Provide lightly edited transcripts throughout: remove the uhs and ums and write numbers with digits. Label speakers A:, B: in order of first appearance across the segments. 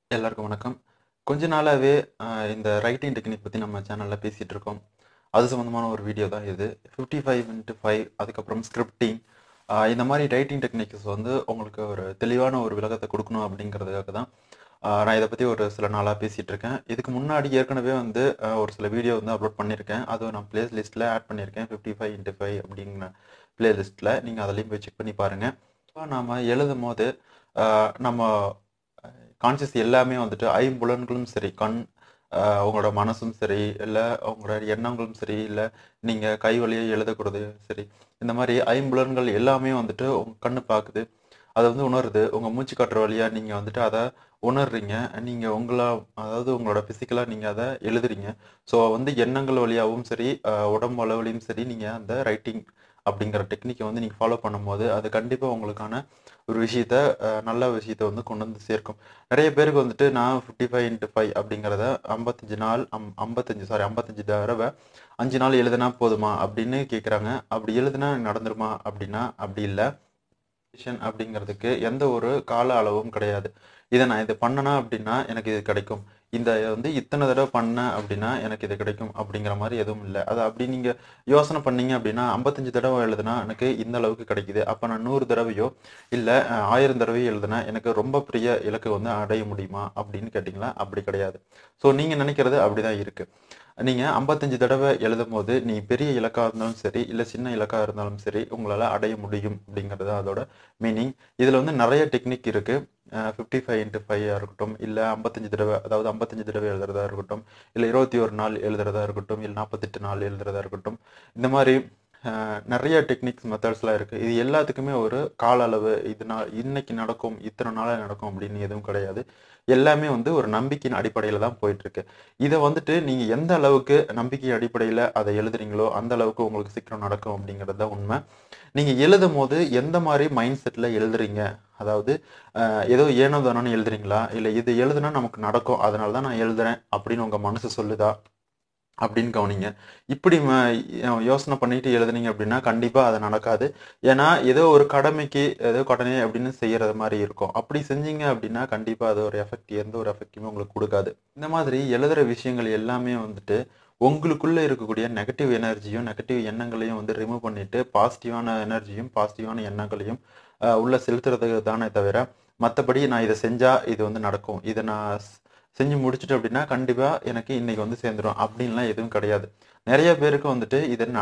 A: எல்லாருக்கும் வணக்கம். கொஞ்ச நாளாவே இந்த ரைட்டிங் டெக்னிக் பத்தி நம்ம சேனல்ல பேசிட்டு இருக்கோம். அது சம்மந்தமான ஒரு வீடியோ தான் இது. 55x5 அதுக்கப்புறம் ஸ்கிரிப்டிங் இந்த மாரி ரைட்டிங் டெக்னிக்ஸ் வந்து உங்களுக்கு ஒரு தெளிவான ஒரு விளக்கத்த குடுக்கணும் அப்படிங்கிறதுக்காக தான் நான் இத பத்தி ஒரு சில நாளா பேசிட்டு இருக்கேன். இதுக்கு முன்னாடி ஏற்கனவே வந்து ஒரு சில வீடியோ வந்து அப்லோட் பண்ணியிருக்கேன். அதுவும் நான் பிளே லிஸ்ட்ல ஆட் பண்ணியிருக்கேன். 55x5 அப்படிங்கிற பிளே லிஸ்ட்ல. நீங்க அதிலயும் போய் செக் பண்ணி பாருங்க. நாம எழுதும்போது நம்ம கான்ஷியஸ் எல்லாமே வந்துட்டு ஐம்புலன்களும் சரி, கண் உங்களோட மனசும் சரி, இல்ல உங்களோட எண்ணங்களும் சரி, இல்ல நீங்க கை வழியா எழுதக்கூடது சரி, இந்த மாரி ஐம்புலன்கள் எல்லாமே வந்துட்டு உங்க கண்ணு பாக்குது. அத வந்து உணருது. உங்க மூச்சு காற்று வழியா நீங்க வந்துட்டு அத உணர்றீங்க. நீங்க அதாவது உங்களோட பிசிக்கலா நீங்க அத எழுதுறீங்க. ஸோ வந்து எண்ணங்கள் வழியாவும் சரி, உடம்பு அளவுலயும் சரி, நீங்க அந்த ரைட்டிங் அப்படிங்கிற டெக்னிக்க வந்து நீங்க ஃபாலோ பண்ணும்போது, அது கண்டிப்பா உங்களுக்கான ஒரு விஷயத்த நல்ல விஷயத்த வந்து கொண்டு வந்து சேர்க்கும். நெறைய பேருக்கு வந்துட்டு நான் 55x5 அப்படிங்கிறத 55 நாள் 55 தடவ 5 நாள் எழுதுனா போதுமா? அப்படின்னு கேட்குறாங்க. அப்படி எழுதுனா நடந்துருமா? அப்படின்னா, அப்படி இல்ல. அப்படிங்கிறதுக்கு எந்த ஒரு கால அளவும் கிடையாது. நான் இத பண்ணனா அப்படின்னா, எனக்கு இது கிடைக்கும். வந்து இத்தன தடவ பண்ணேன் அப்படின்னா, எனக்கு இது கிடைக்கும் அப்படிங்கிற மாரி எதுவும் இல்ல. அப்படி நீங்க யோசனை பண்ணீங்க அப்படின்னா, 55 தடவ எழுதுனா எனக்கு இந்த அளவுக்கு கிடைக்குது. அப்ப நான் 100 தடவையோ, இல்ல 1000 தடவையோ எழுதுனா, எனக்கு ரொம்ப பெரிய இலக்கு வந்து அடைய முடியுமா? அப்படின்னு கேட்டீங்களா, அப்படி கிடையாது. ஸோ நீங்க நினைக்கிறது அப்படிதான் இருக்கு. நீங்க 55 தடவ எழுதும்போது, நீ பெரிய இலக்கா இருந்தாலும் சரி, இல்ல சின்ன இலக்கா இருந்தாலும் சரி, உங்களால அடைய முடியும் அப்படிங்கிறது தான் அதோட மீனிங். இதுல வந்து நெறைய டெக்னிக் இருக்கு. 55x5 இருக்கட்டும், இல்ல 55 தடவ அதாவது 55 தடவ எழுதுறதா இருக்கட்டும், இல்ல 21 நாள் எழுதுறதா இருக்கட்டும், இல்ல 48 நாள் எழுதுறதா இருக்கட்டும். இந்த மாரி நெறைய டெக்னிக்ஸ், மெத்தட்ஸ்லாம் இருக்கு. இது எல்லாத்துக்குமே ஒரு கால அளவு, இன்னைக்கு நடக்கும், இத்தன நாள்ல நடக்கும் அப்படின்னு எதுவும் கிடையாது. எல்லாமே வந்து ஒரு நம்பிக்கையின் அடிப்படையில தான் போயிட்டுருக்கு. இத வந்துட்டு நீங்க எந்த அளவுக்கு நம்பிக்கை அடிப்படையில அத எழுதுறீங்களோ, அந்த அளவுக்கு உங்களுக்கு சீக்கிரம் நடக்கும் அப்படிங்கிறது தான் உண்ம. நீங்க எழுதும்போது எந்த மாரி மைண்ட் செட்ல எழுதுறீங்க? அதாவது ஏதோ ஏனோ தானோன்னு எழுதுறீங்களா? இல்ல இது எழுதுனா நமக்கு நடக்கும். அதனால தான் நான் எழுதுறேன் அப்படின்னு உங்க மனசு சொல்லுதா? அப்படின்னு கவனிங்க. இப்படி யோசனை பண்ணிட்டு எழுதுனீங்க அப்படின்னா, கண்டிப்பா அது நடக்காது. ஏன்னா, ஏதோ ஒரு கடமைக்கு, ஏதோ கடமை அப்படின்னு செய்யறது மாரி இருக்கும். அப்படி செஞ்சீங்க அப்படின்னா, கண்டிப்பா அது ஒரு எந்த ஒரு எஃபெக்ட்டுமே உங்களுக்கு குடுக்காது. இந்த மாதிரி எழுதுற விஷயங்கள் எல்லாமே வந்துட்டு, உங்களுக்குள்ள இருக்கக்கூடிய நெகட்டிவ் எனர்ஜியும், நெகட்டிவ் எண்ணங்களையும் வந்து ரிமூவ் பண்ணிட்டு, பாசிட்டிவான எனர்ஜியும், பாசிட்டிவான எண்ணங்களையும் உள்ள செலுத்துறதுக்கு தானே தவிர, மத்தபடி நான் இத செஞ்சா இது வந்து நடக்கும். இத நான் செஞ்சு முடிச்சுட்டேன் அப்படின்னா, கண்டிப்பா எனக்கு இன்னைக்கு வந்து சேர்ந்துரும். அப்படின்லாம் எதுவும் கிடையாது. நெறைய பேருக்கு வந்துட்டு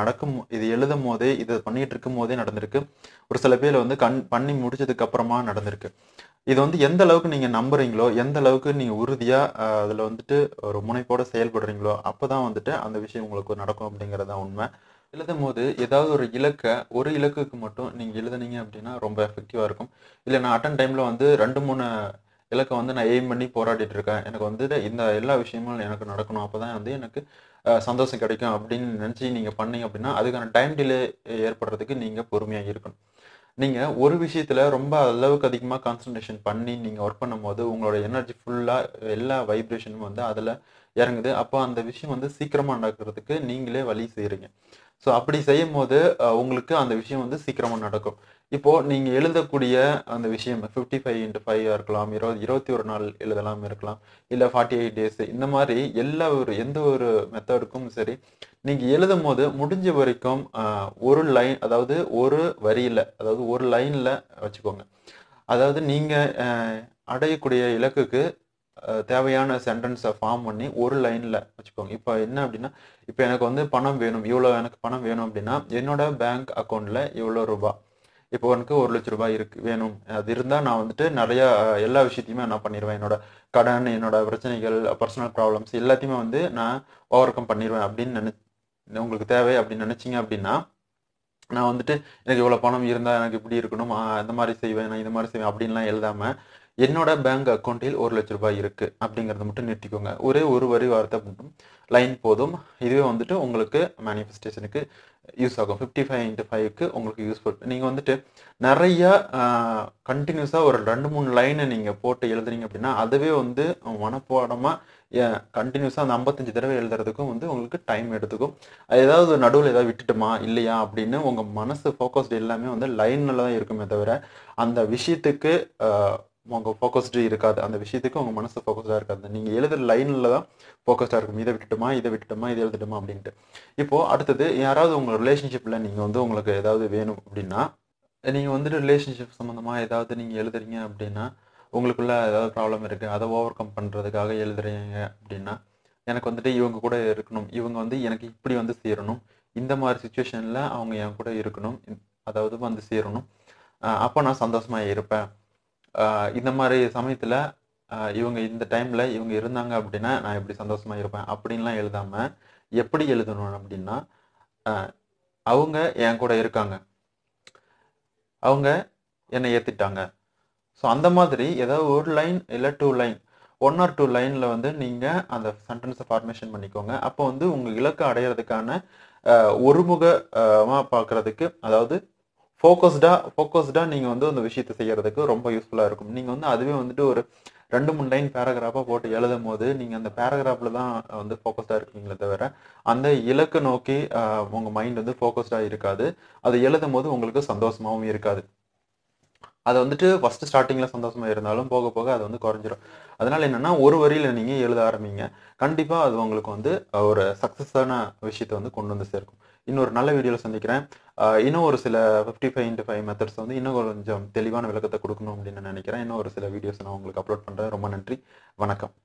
A: இது எழுதும்போதே, இத பண்ணிட்டு இருக்கும்போதே நடந்திருக்கு. ஒரு சில பேர் வந்து பண்ணி முடிச்சதுக்கு அப்புறமா நடந்திருக்கு. இது வந்து எந்த அளவுக்கு நீங்க நம்புறீங்களோ, எந்த அளவுக்கு நீங்க உறுதியா அதுல வந்துட்டு ஒரு முனைப்போட செயல்படுறீங்களோ, அப்பதான் வந்துட்டு அந்த விஷயம் உங்களுக்கு நடக்கும் அப்படிங்கிறது தான் உண்ம. எழுதும்போது ஏதாவது ஒரு இலக்குக்கு மட்டும் நீங்க எழுதுனீங்க அப்படின்னா ரொம்ப எஃபெக்டிவா இருக்கும். இல்ல நான் டைம்ல வந்து 2, 3 இலக்க வந்து நான் எய்ம் பண்ணி போராடிட்டு இருக்கேன். எனக்கு வந்துட்டு இந்த எல்லா விஷயமும் எனக்கு நடக்கணும். அப்பதான் வந்து எனக்கு சந்தோஷம் கிடைக்கும் அப்படின்னு நினைச்சு நீங்க பண்ணீங்க அப்படின்னா, அதுக்கான டைம் டிலே ஏற்படுறதுக்கு நீங்க பொறுமையா இருக்கணும். நீங்க ஒரு விஷயத்துல ரொம்ப அளவுக்கு அதிகமா கான்சன்ட்ரேஷன் பண்ணி நீங்க ஒர்க் பண்ணும்போது, உங்களோட எனர்ஜி ஃபுல்லா எல்லா வைப்ரேஷனும் வந்து அதுல இறங்குது. அப்போ அந்த விஷயம் வந்து சீக்கிரமா நடக்கிறதுக்கு நீங்களே வழி செய்றீங்க. ஸோ அப்படி செய்யும்போது, உங்களுக்கு அந்த விஷயம் வந்து சீக்கிரமா நடக்கும். இப்போ நீங்க எழுதக்கூடிய அந்த விஷயம் 55x5 இருக்கலாம். 21 நாள் எழுதலாம் இருக்கலாம். இல்ல 48 டேஸ் இந்த மாரி எந்த ஒரு மெத்தடுக்கும் சரி, நீங்க எழுதும்போது முடிஞ்ச வரைக்கும் ஒரு லைன் அதாவது ஒரு வரியில, அதாவது ஒரு லைன்ல வச்சுக்கோங்க. அதாவது நீங்க அ அடையக்கூடிய இலக்குக்கு தேவையான சென்டென்ஸ ஃபார்ம் பண்ணி ஒரு லைன்ல வச்சுக்கோங்க. இப்ப என்ன அப்டின்னா, இப்ப எனக்கு வந்து பணம் வேணும். எனக்கு பணம் வேணும் அப்டின்னா, என்னோட பேங்க் அக்கவுண்ட்ல இவ்வளோ ரூபா. இப்போ எனக்கு ரூ. 1,00,000 வேணும். அது இருந்தா நான் வந்துட்டு நெறைய எல்லா விஷயத்தையுமே நான் பண்ணிருவேன். என்னோட கடன், என்னோட பிரச்சனைகள், பர்சனல் ப்ராப்ளம்ஸ் எல்லாத்தையுமே வந்து நான் ஓவர் கம் பண்ணிருவேன் அப்டின்னு உங்களுக்கு தேவை அப்டின்னு நெனச்சீங்க அப்டின்னா, நான் வந்துட்டு எனக்கு இவ்வளோ பணம் இருந்தா எனக்கு இப்படி இருக்கணும். இந்த மாரி செய்வேன். நான் இந்த மாரி செய்வேன் அப்டின்லாம் எழுதாம, என்னோட பேங்க் அக்கவுண்டில் ரூ. 1,00,000 இருக்கு. அப்படிங்கிறத மட்டும் நிறுத்திக்கோங்க. ஒரே ஒரு வரி வார்த்தை மட்டும் லைன் போதும். இதுவே வந்துட்டு உங்களுக்கு மேனிஃபெஸ்டேஷனுக்கு யூஸ் ஆகும். 55x5க்கு உங்களுக்கு யூஸ்ஃபுல். நீங்க வந்துட்டு நெறைய அ கன்டினியூஸா ஒரு 2, 3 லைன நீங்க போட்டு எழுதுறீங்க அப்படின்னா, அதுவே வந்து மனப்பாடமா எ கன்டினியூஸா அந்த 55 தடவ எழுதுறதுக்கும் வந்து உங்களுக்கு டைம் எடுத்துக்கும். ஏதாவது நடுவுல ஏதாவது விட்டுட்டோமா? இல்லையா? அப்படின்னு உங்க மனசு ஃபோக்கஸ்டு எல்லாமே வந்து லைன்ல தான் இருக்குமே தவிர, அந்த விஷயத்துக்கு அ உங்க ஃபோக்கஸ்டு இருக்காது. அந்த விஷயத்துக்கு உங்க மனசு ஃபோக்கஸ்டா இருக்காது. நீங்க எழுதுற லைன்ல தான் ஃபோக்கஸ்டா இருக்கும். இதை விட்டுட்டுமா, இதை விட்டுட்டுமா, இதை எழுதட்டுமா அப்படின்ட்டு. இப்போ அடுத்தது யாராவது உங்க ரிலேஷன்ஷிப்ல நீங்க வந்து உங்களுக்கு ஏதாவது வேணும் அப்படின்னா, நீங்க வந்துட்டு ரிலேஷன்ஷிப் சம்மந்தமா ஏதாவது நீங்க எழுதுறீங்க அப்படின்னா, உங்களுக்குள்ள ஏதாவது ப்ராப்ளம் இருக்கு. அத ஓவர் கம் பண்றதுக்காக எழுதுறீங்க அப்படின்னா, எனக்கு வந்துட்டு இவங்க கூட இருக்கணும். இவங்க வந்து எனக்கு இப்படி வந்து சேரணும். இந்த மாரி சிச்சுவேஷன்ல அவங்க என் கூட இருக்கணும். அதாவது வந்து சேரணும். அப்ப நான் சந்தோஷமா இருப்பேன். அ இந்த மாரி சமயத்துல இவங்க இந்த டைம்ல இவங்க இருந்தாங்க அப்படின்னா, நான் எப்படி சந்தோஷமா இருப்பேன். அப்படின்லாம் எழுதாம, எப்படி எழுதணும் அப்படின்னா, அ அவங்க என் கூட இருக்காங்க. அவங்க என்ன ஏத்துட்டாங்க. ஸோ அந்த மாதிரி ஏதாவது ஒரு லைன் இல்ல 2 லைன் 1 ஆர் 2 லைன்ல வந்து நீங்க அந்த சென்டென்ஸ ஃபார்மேஷன் பண்ணிக்கோங்க. அப்போ வந்து உங்க இலக்க அடையறதுக்கான ஒருமுக பார்க்கறதுக்கு அதாவது ஃபோக்கஸ்டா நீங்க வந்து அந்த விஷயத்த செய்யறதுக்கு ரொம்ப யூஸ்ஃபுல்லா இருக்கும். நீங்க வந்து அதுவே வந்துட்டு ஒரு 2, 3 லைன் பேராகிராஃபா போட்டு எழுதும்போது, நீங்க அந்த பேராகிராஃப்ல தான் வந்து ஃபோக்கஸ்டா இருக்கீங்களே தவிர, அந்த இலக்க நோக்கி உங்க மைண்ட் வந்து ஃபோக்கஸ்டா இருக்காது. அத எழுதும்போது உங்களுக்கு சந்தோஷமாவும் இருக்காது. அது வந்துட்டு ஃபர்ஸ்ட் ஸ்டார்ட்டிங்ல சந்தோஷமா இருந்தாலும் போக போக அது வந்து குறைஞ்சிரும். அதனால என்னன்னா ஒரு வரியில நீங்க எழுத ஆரம்பிங்க. கண்டிப்பா அது உங்களுக்கு வந்து ஒரு சக்சஸான விஷயத்த வந்து கொண்டு வந்து சேர்க்கும். இன்னொரு நல்ல வீடியோல சந்திக்கிறேன். இன்னும் ஒரு சில 55x5 மெத்தட்ஸ் வந்து இன்னும் கொஞ்சம் தெளிவான விளக்கத்த குடுக்கணும் அப்படின்னு நினைக்கிறேன். இன்னும் ஒரு சில வீடியோஸ் நான் உங்களுக்கு அப்லோட் பண்றேன். ரொம்ப நன்றி. வணக்கம்.